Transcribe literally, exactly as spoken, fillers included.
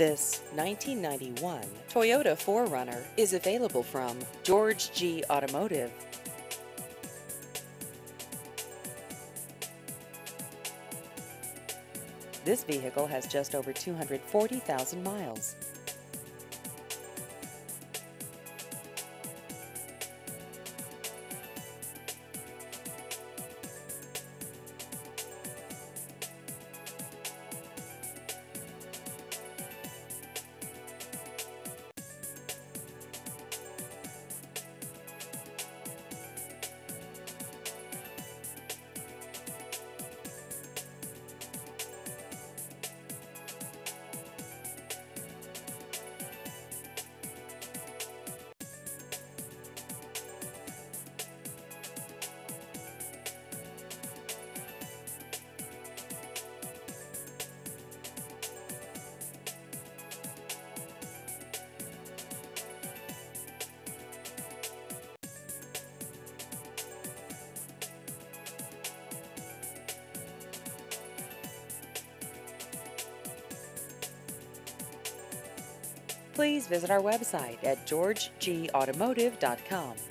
This nineteen ninety-one Toyota four runner is available from George G. Automotive. This vehicle has just over two hundred forty thousand miles. Please visit our website at george g automotive dot com.